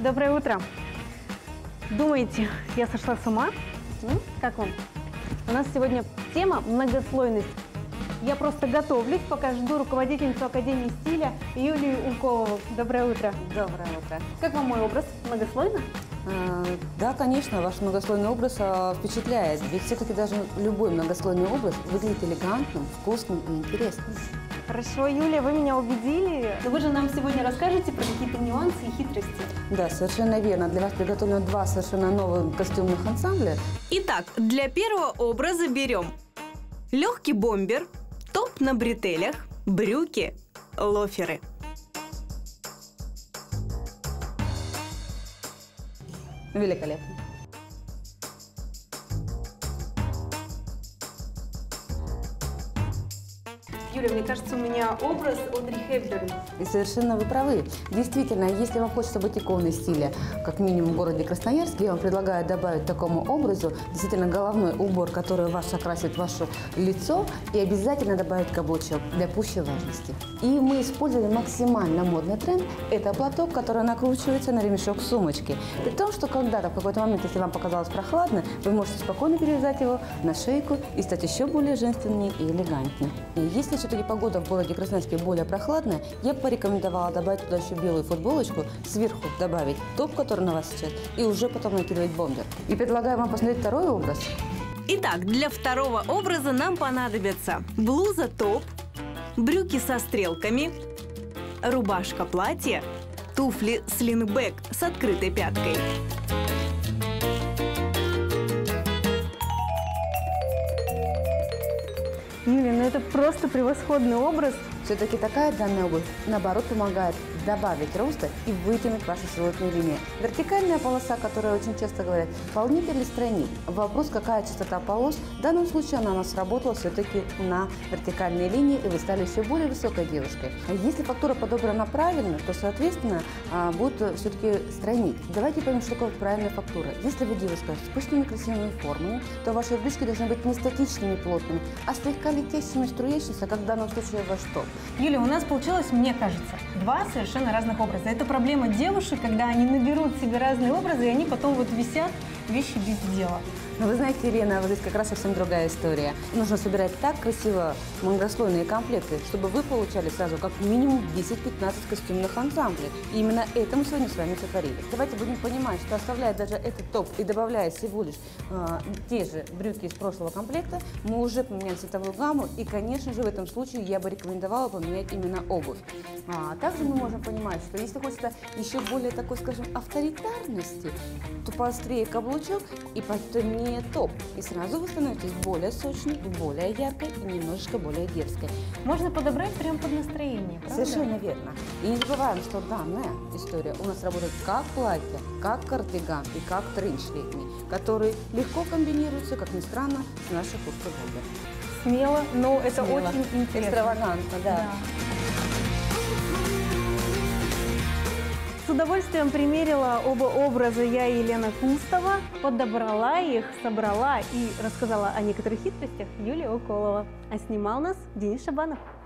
Доброе утро. Думаете, я сошла с ума? Как вам? У нас сегодня тема многослойность. Я просто готовлюсь, пока жду руководительницу Академии стиля Юлию Уколову. Доброе утро. Доброе утро. Как вам мой образ? Многослойно? Да, конечно, ваш многослойный образ впечатляет. Ведь все-таки даже любой многослойный образ выглядит элегантным, вкусным и интересным. Хорошо, Юлия, вы меня убедили. Но вы же нам сегодня расскажете про какие-то нюансы и хитрости. Да, совершенно верно. Для вас приготовлено два совершенно новых костюмных ансамбля. Итак, для первого образа берем легкий бомбер, топ на бретелях, брюки, лоферы. Великолепно. Юля, мне кажется, у меня образ Одри Хепберн. И совершенно вы правы. Действительно, если вам хочется быть иконой стиля, как минимум в городе Красноярске, я вам предлагаю добавить такому образу действительно головной убор, который окрасит ваше лицо, и обязательно добавить каблучок для пущей важности. И мы использовали максимально модный тренд. Это платок, который накручивается на ремешок сумочки. При том, что когда-то, в какой-то момент, если вам показалось прохладно, вы можете спокойно перевязать его на шейку и стать еще более женственнее и элегантнее. И если все-таки погода в городе Красноярске более прохладная, я бы порекомендовала добавить туда еще белую футболочку, сверху добавить топ, который на вас сейчас, и уже потом накидывать бомбер. И предлагаю вам посмотреть второй образ. Итак, для второго образа нам понадобится блуза-топ, брюки со стрелками, рубашка-платье, туфли слингбэк с открытой пяткой. Юля, ну это просто превосходный образ. Все-таки такая данная обувь, наоборот, помогает добавить роста и вытянуть вашу силуэтную линию. Вертикальная полоса, которая очень часто говорят, полнит или стройнит. Вопрос, какая частота полос. В данном случае она у нас сработала все-таки на вертикальной линии, и вы стали еще более высокой девушкой. Если фактура подобрана правильно, то, соответственно, будет все-таки стройнить. Давайте поймем, что такое правильная фактура. Если вы девушка с пышными красивыми формами, то ваши брючки должны быть не статичными, плотными, а слегка летящими, струящимися, как в данном случае ваш топ. Юля, у нас получилось, мне кажется, два совершенно разных образа. Это проблема девушек, когда они наберут себе разные образы, и они потом вот висят, вещи без дела. Но вы знаете, Елена, вот здесь как раз совсем другая история. Нужно собирать так красиво многослойные комплекты, чтобы вы получали сразу как минимум 10-15 костюмных ансамблей. И именно это мы сегодня с вами сотворили. Давайте будем понимать, что оставляя даже этот топ и добавляя всего лишь те же брюки из прошлого комплекта, мы уже поменяли цветовую гамму. И, конечно же, в этом случае я бы рекомендовала поменять именно обувь. Также мы можем понимать, что если хочется еще более такой, скажем, авторитарности, то поострее каблучок и потемнее топ. И сразу вы становитесь более сочной, более яркой и немножечко более дерзкой. Можно подобрать прямо под настроение, правда? Совершенно верно. И не забываем, что данная история у нас работает как платье, как кардиган и как тренч летний, который легко комбинируется, как ни странно, с нашей курткой бомбер. Смело, но это Смело. очень интересно. Экстравагантно, да. С удовольствием примерила оба образа я, Елена Кустова, подобрала их, собрала и рассказала о некоторых хитростях Юлия Уколова. А снимал нас Денис Шабанов.